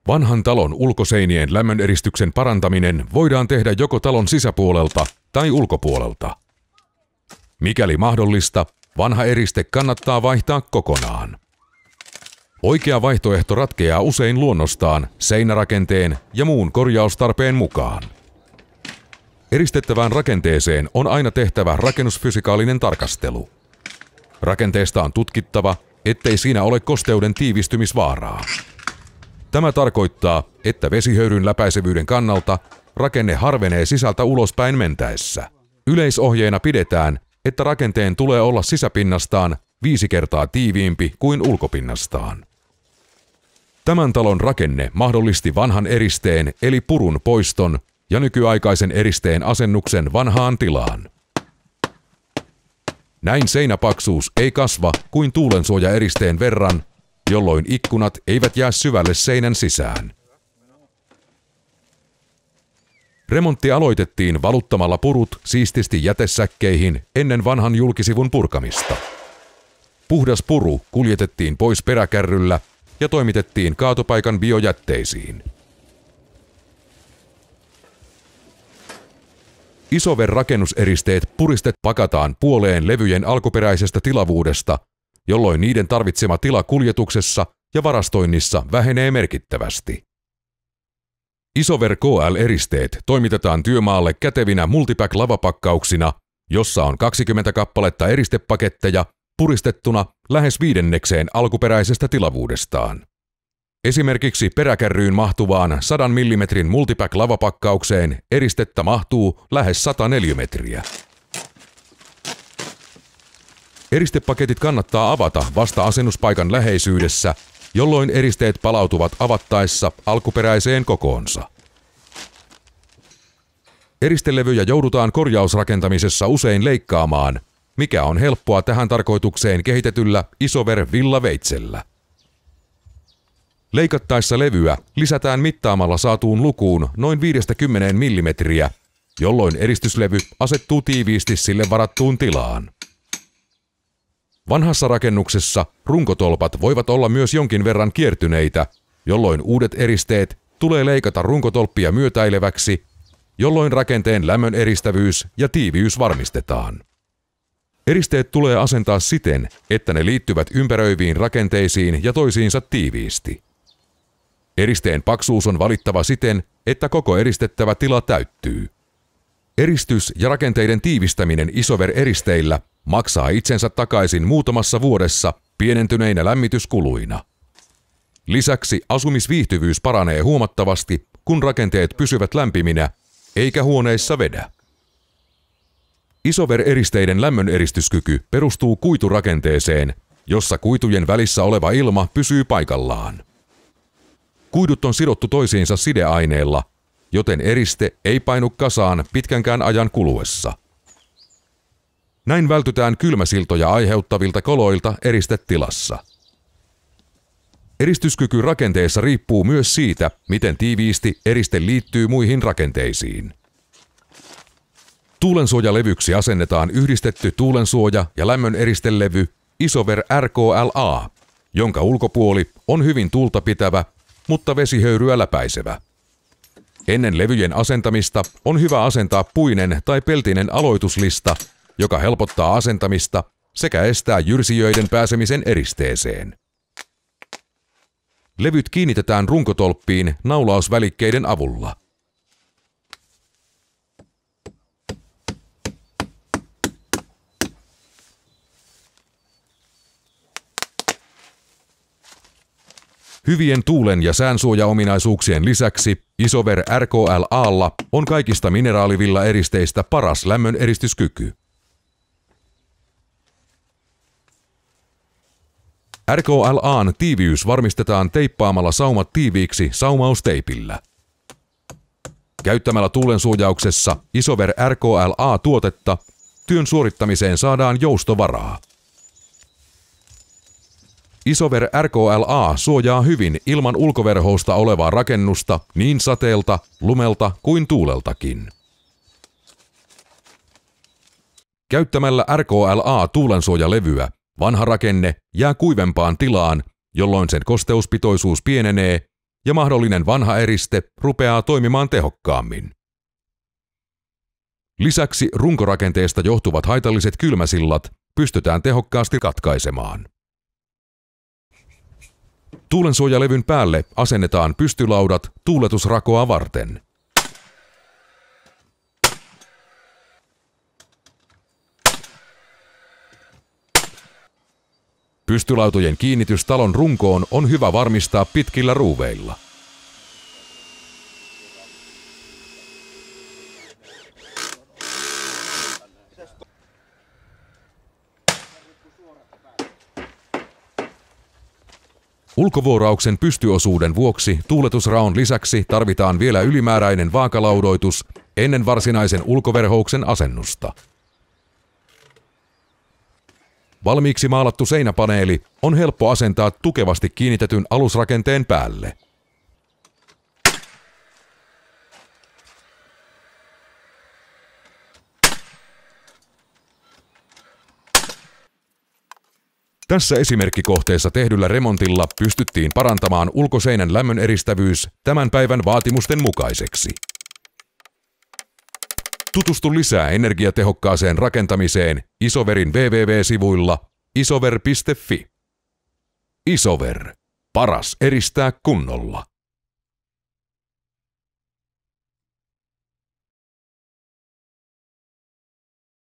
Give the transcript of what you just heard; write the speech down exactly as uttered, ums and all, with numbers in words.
Vanhan talon ulkoseinien lämmöneristyksen parantaminen voidaan tehdä joko talon sisäpuolelta tai ulkopuolelta. Mikäli mahdollista, vanha eriste kannattaa vaihtaa kokonaan. Oikea vaihtoehto ratkeaa usein luonnostaan seinärakenteen ja muun korjaustarpeen mukaan. Eristettävään rakenteeseen on aina tehtävä rakennusfysikaalinen tarkastelu. Rakenteesta on tutkittava, ettei siinä ole kosteuden tiivistymisvaaraa. Tämä tarkoittaa, että vesihöyryn läpäisevyyden kannalta rakenne harvenee sisältä ulospäin mentäessä. Yleisohjeena pidetään, että rakenteen tulee olla sisäpinnastaan viisi kertaa tiiviimpi kuin ulkopinnastaan. Tämän talon rakenne mahdollisti vanhan eristeen eli purun poiston ja nykyaikaisen eristeen asennuksen vanhaan tilaan. Näin seinäpaksuus ei kasva kuin tuulensuojaeristeen verran, jolloin ikkunat eivät jää syvälle seinän sisään. Remontti aloitettiin valuttamalla purut siististi jätesäkkeihin ennen vanhan julkisivun purkamista. Puhdas puru kuljetettiin pois peräkärryllä ja toimitettiin kaatopaikan biojätteisiin. Isover rakennuseristeet puristet pakataan puoleen levyjen alkuperäisestä tilavuudesta, jolloin niiden tarvitsema tila kuljetuksessa ja varastoinnissa vähenee merkittävästi. Isover K L-eristeet toimitetaan työmaalle kätevinä multipack-lavapakkauksina, jossa on kaksikymmentä kappaletta eristepaketteja puristettuna lähes viidennekseen alkuperäisestä tilavuudestaan. Esimerkiksi peräkärryyn mahtuvaan sadan millimetrin multipack-lavapakkaukseen eristettä mahtuu lähes sata neliömetriä. Eristepaketit kannattaa avata vasta asennuspaikan läheisyydessä, jolloin eristeet palautuvat avattaessa alkuperäiseen kokoonsa. Eristelevyjä joudutaan korjausrakentamisessa usein leikkaamaan, mikä on helppoa tähän tarkoitukseen kehitetyllä Isover villaveitsellä. Leikattaessa levyä lisätään mittaamalla saatuun lukuun noin viidestä kymmeneen millimetriä, jolloin eristyslevy asettuu tiiviisti sille varattuun tilaan. Vanhassa rakennuksessa runkotolpat voivat olla myös jonkin verran kiertyneitä, jolloin uudet eristeet tulee leikata runkotolppia myötäileväksi, jolloin rakenteen lämmön eristävyys ja tiiviys varmistetaan. Eristeet tulee asentaa siten, että ne liittyvät ympäröiviin rakenteisiin ja toisiinsa tiiviisti. Eristeen paksuus on valittava siten, että koko eristettävä tila täyttyy. Eristys ja rakenteiden tiivistäminen Isover-eristeillä maksaa itsensä takaisin muutamassa vuodessa pienentyneinä lämmityskuluina. Lisäksi asumisviihtyvyys paranee huomattavasti, kun rakenteet pysyvät lämpiminä, eikä huoneissa vedä. Isover-eristeiden lämmöneristyskyky perustuu kuiturakenteeseen, jossa kuitujen välissä oleva ilma pysyy paikallaan. Kuidut on sidottu toisiinsa sideaineella, joten eriste ei painu kasaan pitkänkään ajan kuluessa. Näin vältytään kylmäsiltoja aiheuttavilta koloilta eristetilassa. Eristyskyky rakenteessa riippuu myös siitä, miten tiiviisti eriste liittyy muihin rakenteisiin. Tuulensuojalevyksi asennetaan yhdistetty tuulensuoja- ja lämmöneristelevy Isover R K L A, jonka ulkopuoli on hyvin tuulta pitävä, mutta vesihöyryä läpäisevä. Ennen levyjen asentamista on hyvä asentaa puinen tai peltinen aloituslista, joka helpottaa asentamista sekä estää jyrsijöiden pääsemisen eristeeseen. Levyt kiinnitetään runkotolppiin naulausvälikkeiden avulla. Hyvien tuulen- ja säänsuojaominaisuuksien lisäksi Isover R K L A:lla on kaikista mineraalivillaeristeistä paras lämmöneristyskyky. R K L A:n tiiviys varmistetaan teippaamalla saumat tiiviiksi saumausteipillä. Käyttämällä tuulensuojauksessa Isover R K L A-tuotetta työn suorittamiseen saadaan joustovaraa. Isover R K L A suojaa hyvin ilman ulkoverhousta olevaa rakennusta niin sateelta, lumelta kuin tuuleltakin. Käyttämällä R K L A-tuulensuojalevyä vanha rakenne jää kuivempaan tilaan, jolloin sen kosteuspitoisuus pienenee ja mahdollinen vanha eriste rupeaa toimimaan tehokkaammin. Lisäksi runkorakenteesta johtuvat haitalliset kylmäsillat pystytään tehokkaasti katkaisemaan. Tuulensuojalevyn päälle asennetaan pystylaudat tuuletusrakoa varten. Pystylautojen kiinnitys talon runkoon on hyvä varmistaa pitkillä ruuveilla. Ulkovuorauksen pystyosuuden vuoksi tuuletusraon lisäksi tarvitaan vielä ylimääräinen vaakalaudoitus ennen varsinaisen ulkoverhouksen asennusta. Valmiiksi maalattu seinäpaneeli on helppo asentaa tukevasti kiinnitetyn alusrakenteen päälle. Tässä esimerkkikohteessa tehdyllä remontilla pystyttiin parantamaan ulkoseinän lämmön eristävyys tämän päivän vaatimusten mukaiseksi. Tutustu lisää energiatehokkaaseen rakentamiseen Isoverin double-u double-u double-u piste sivuilla isover piste fi. Isover. Paras eristää kunnolla.